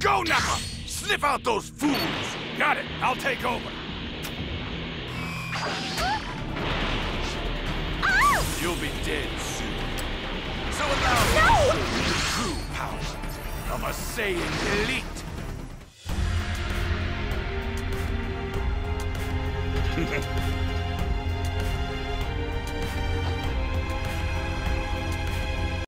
Go, Nappa! Sniff out those fools! Got it. I'll take over. Oh! You'll be dead soon. So allow No! me to see the true power of a Saiyan elite.